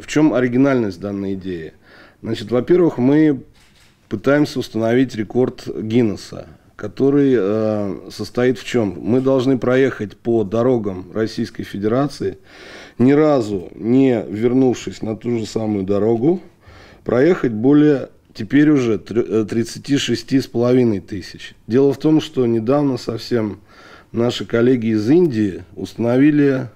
в чем оригинальность данной идеи? Значит, во-первых, мы пытаемся установить рекорд Гиннесса, который состоит в чем? Мы должны проехать по дорогам Российской Федерации, ни разу не вернувшись на ту же самую дорогу, проехать более, теперь уже 36,5 тысяч. Дело в том, что недавно совсем наши коллеги из Индии установили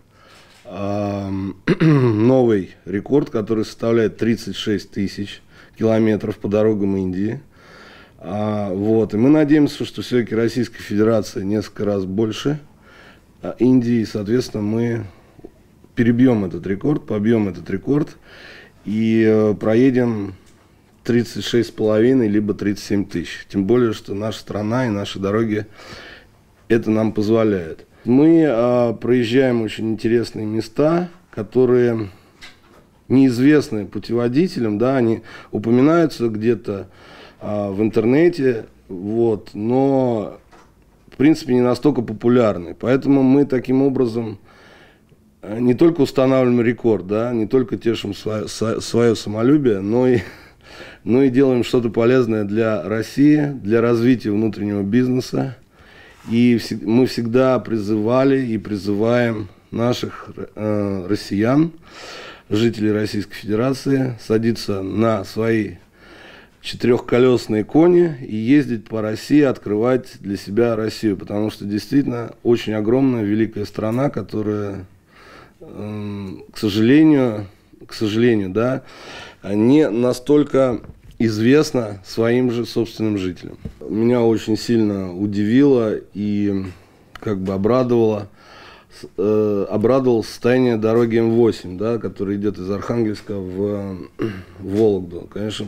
новый рекорд, который составляет 36 тысяч километров по дорогам Индии. Вот. И мы надеемся, что все-таки Российская Федерация несколько раз больше Индии, и, соответственно, мы перебьем этот рекорд, побьем этот рекорд и проедем 36,5 либо 37 тысяч. Тем более, что наша страна и наши дороги это нам позволяют. Мы проезжаем очень интересные места, которые неизвестны путеводителям, да, они упоминаются где-то в интернете, вот, но в принципе не настолько популярны. Поэтому мы таким образом не только устанавливаем рекорд, да, не только тешим свое самолюбие, но и делаем что-то полезное для России, для развития внутреннего бизнеса. И мы всегда призывали и призываем наших россиян, жителей Российской Федерации, садиться на свои четырехколесные кони и ездить по России, открывать для себя Россию. Потому что действительно очень огромная, великая страна, которая, к сожалению, да, не настолько известно своим же собственным жителям. Меня очень сильно удивило и как бы обрадовало состояние дороги М8, да, которая идет из Архангельска в Вологду. Конечно,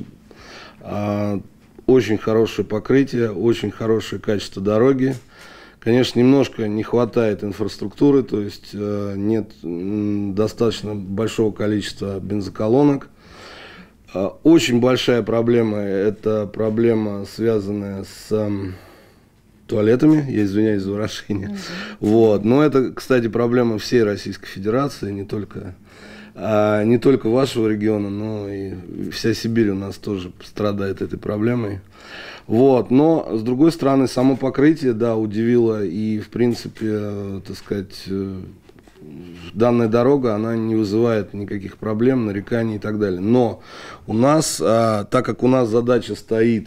очень хорошее покрытие, очень хорошее качество дороги. Конечно, немножко не хватает инфраструктуры, то есть нет достаточно большого количества бензоколонок. Очень большая проблема – это проблема, связанная с туалетами, я извиняюсь за выражение. Вот. Но это, кстати, проблема всей Российской Федерации, не только вашего региона, но и вся Сибирь у нас тоже страдает этой проблемой. Вот. Но, с другой стороны, само покрытие, да, удивило, и, в принципе, так сказать, данная дорога, она не вызывает никаких проблем, нареканий и так далее. Но у нас, так как у нас задача стоит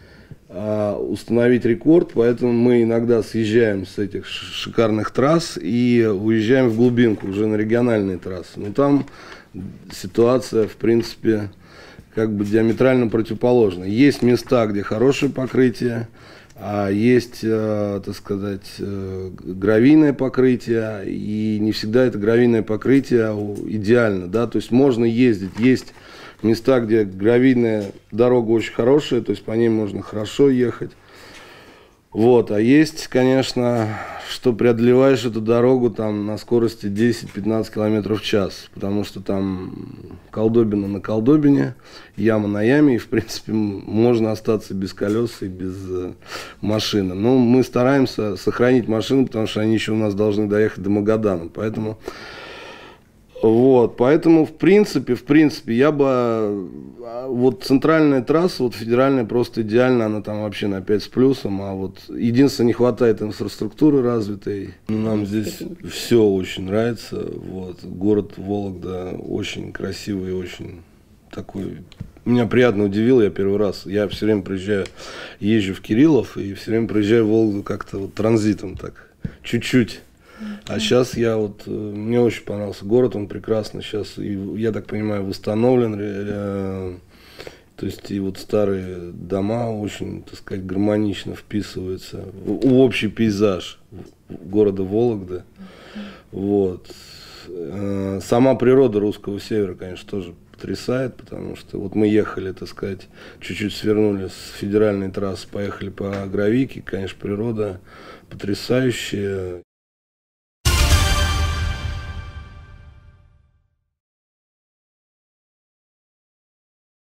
установить рекорд, поэтому мы иногда съезжаем с этих шикарных трасс и уезжаем в глубинку, уже на региональные трассы. Но там ситуация, в принципе, как бы диаметрально противоположна. Есть места, где хорошее покрытие, есть, так сказать, гравийное покрытие, и не всегда это гравийное покрытие идеально, да, то есть можно ездить, есть места, где гравийная дорога очень хорошая, то есть по ней можно хорошо ехать, вот, а есть, конечно, что преодолеваешь эту дорогу там на скорости 10-15 км в час, потому что там колдобина на колдобине, яма на яме, и, в принципе, можно остаться без колес и без машины. Но мы стараемся сохранить машину, потому что они еще у нас должны доехать до Магадана, поэтому... Вот, поэтому, в принципе, я бы, вот центральная трасса, вот федеральная просто идеально, она там вообще на 5 с плюсом, а вот единственное, не хватает инфраструктуры развитой. Нам здесь все очень нравится, вот, город Вологда очень красивый, очень такой, меня приятно удивил, я первый раз, я все время приезжаю, езжу в Кириллов и все время приезжаю в Вологду как-то вот транзитом так, чуть-чуть. А сейчас мне очень понравился город, он прекрасно сейчас, я так понимаю, восстановлен, то есть и вот старые дома очень, так сказать, гармонично вписываются в общий пейзаж города Вологды. Вот. Сама природа русского севера, конечно, тоже потрясает, потому что вот мы ехали, так сказать, чуть-чуть свернули с федеральной трассы, поехали по Гравийке, конечно, природа потрясающая.